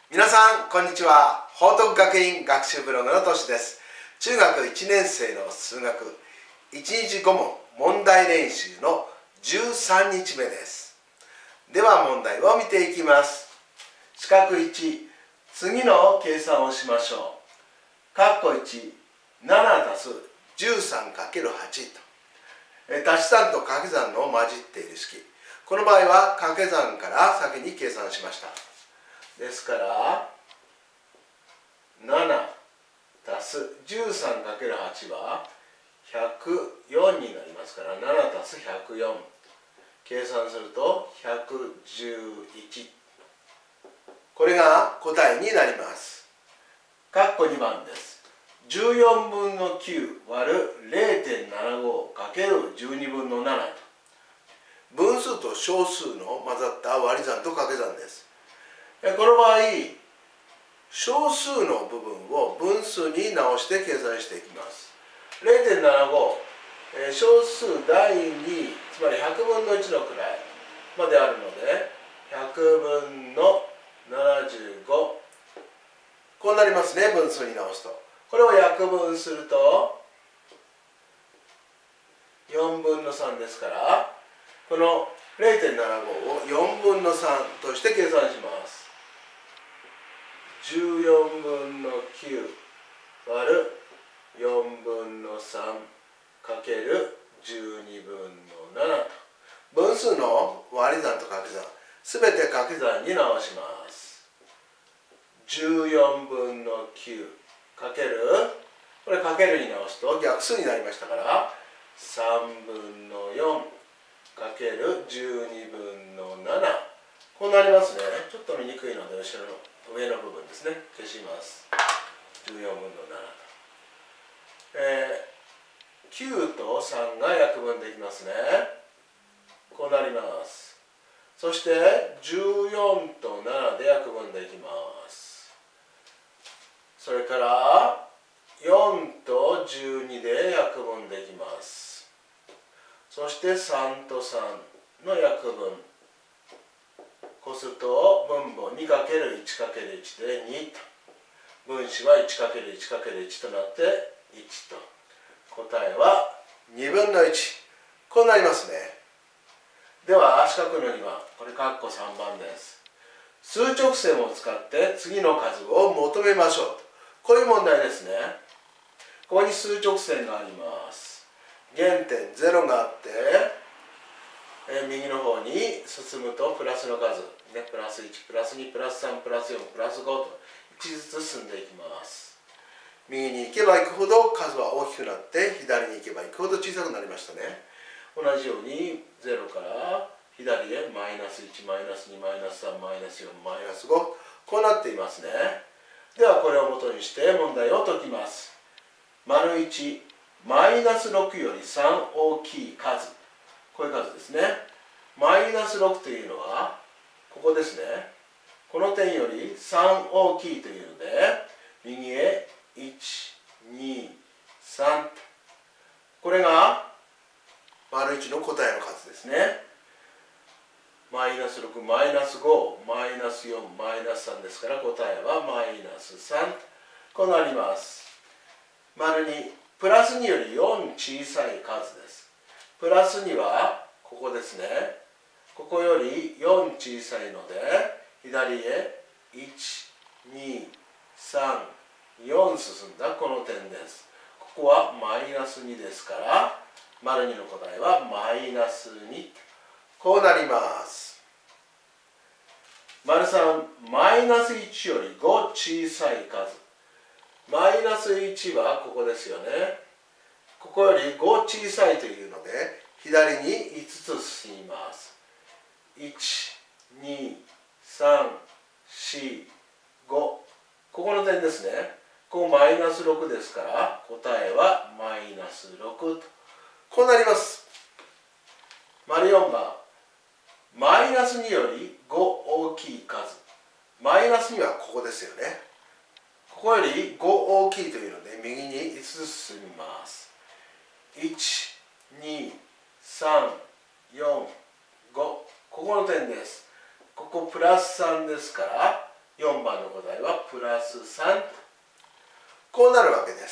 皆さんこんにちは。報徳学院学習ブログのとしです。中学1年生の数学1日5問問題練習の13日目です。では問題を見ていきます。四角1、次の計算をしましょう。括弧1、7たす 13×8 と足し算と掛け算の混じっている式。この場合は掛け算から先に計算しました。ですから7たす 13×8 は104になりますから、7たす104計算すると111。これが答えになります。括弧2番です。14分の9割る 0.75×12 分の7と、分数と小数の混ざった割り算と掛け算です。この場合小数の部分を分数に直して計算していきます。 0.75、小数第2、つまり100分の1の位まであるので100分の75、こうなりますね。分数に直すとこれを約分すると4分の3ですから、この 0.75 を4分の3として計算します。14分の9割る4分の3かける12分の7と、分数の割り算と掛け算すべて掛け算に直します。14分の9かける、これかけるに直すと逆数になりましたから3分の4かける12分の7、こうなりますね。ちょっと見にくいので後ろの上の部分ですね、消します。14分の7と、9と3が約分できますね。こうなります。そして14と7で約分できます。それから4と12で約分できます。そして3と3の約分、こすると分母 2×1×1 で2と、分子は 1×1×1 となって1と、答えは2分の1、こうなりますね。では四角の2番、これ括弧3番です。数直線を使って次の数を求めましょうと、こういう問題ですね。ここに数直線があります。原点0があって、右の方に進むとプラスの数、プラス1、プラス2、プラス3、プラス4、プラス5と1ずつ進んでいきます。右に行けば行くほど数は大きくなって、左に行けば行くほど小さくなりましたね。同じように0から左へマイナス1、マイナス2、マイナス3、マイナス4、マイナス5、こうなっていますね。ではこれを元にして問題を解きます。丸1、マイナス6より3大きい数、こういう数ですね。マイナス6というのはここですね。この点より3大きいというので、右へ1、2、3、これが丸1の答えの数ですね。マイナス6、マイナス5、マイナス4、マイナス3ですから、答えはマイナス3、こうなります。丸2、プラス2より4小さい数です。プラス2はここですね。ここより4小さいので左へ1、2、3、4進んだこの点です。ここはマイナス2ですから、丸2の答えはマイナス2、こうなります。丸3、マイナス1より5小さい数。マイナス1はここですよね。ここより5小さいというので左に5つ進みます。1、2、3、4、5、ここの点ですね。ここマイナス6ですから答えはマイナス6と、こうなります。丸4番、マイナス2より5大きい数。マイナス2はここですよね。ここより5大きいというので右に5つ進みます。1、2、3、4、5、ここの点です。ここプラス3ですから 4番の答えはプラス3。こうなるわけです。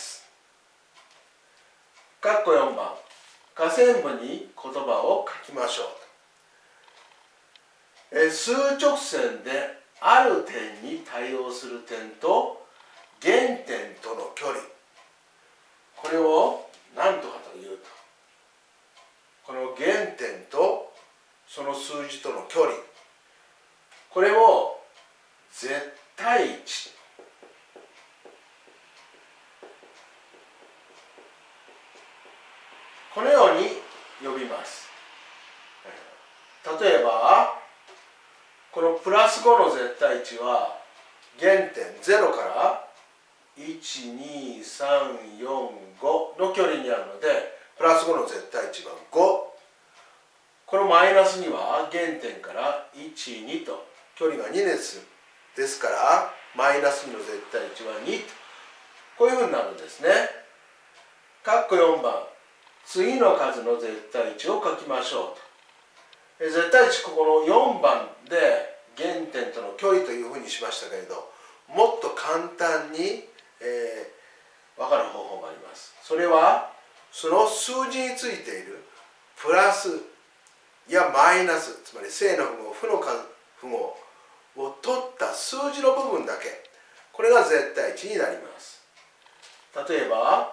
括弧4番。下線部に言葉を書きましょう。数直線である点に対応する点と原点との距離、これを何とかというと、この原点とその数字との距離、これを絶対値、このように呼びます。例えばこのプラス5の絶対値は原点0から12345の距離にあるので、プラス5の絶対値は5。このマイナス2は原点から12と距離が2ですからマイナス2の絶対値は2と、こういうふうになるんですね。括弧4番。次の数の絶対値を書きましょうと。絶対値、ここの4番で原点との距離というふうにしましたけれど、もっと簡単に、分かる方法があります。それはその数字についているプラスやマイナス、つまり正の符号、負の符号を取った数字の部分だけ、これが絶対値になります。例えば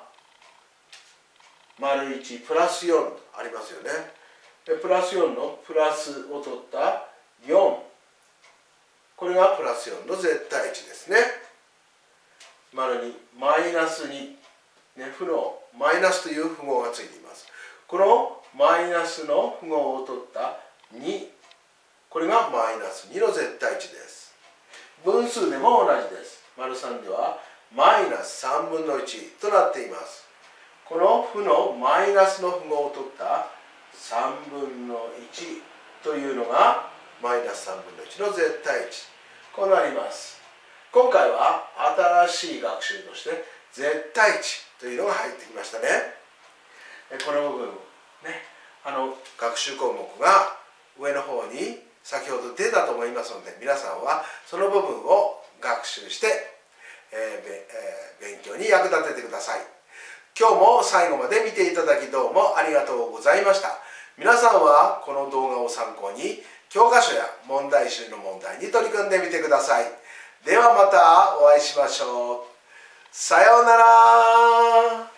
丸1プラス4ありますよね。プラス4のプラスを取った4、これがプラス4の絶対値ですね。丸2マイナス2、負のマイナスという符号がついています。このマイナスの符号を取った2、これがマイナス2の絶対値です。分数でも同じです。丸3ではマイナス3分の1となっています。この負のマイナスの符号を取った3分の1というのがマイナス3分の1の絶対値、こうなります。今回は新しい学習として絶対値というのが入ってきましたね。この部分ね、学習項目が上の方に先ほど出たと思いますので、皆さんはその部分を学習して、勉強に役立ててください。今日も最後まで見ていただきどうもありがとうございました。皆さんはこの動画を参考に教科書や問題集の問題に取り組んでみてください。ではまたお会いしましょう。さようなら。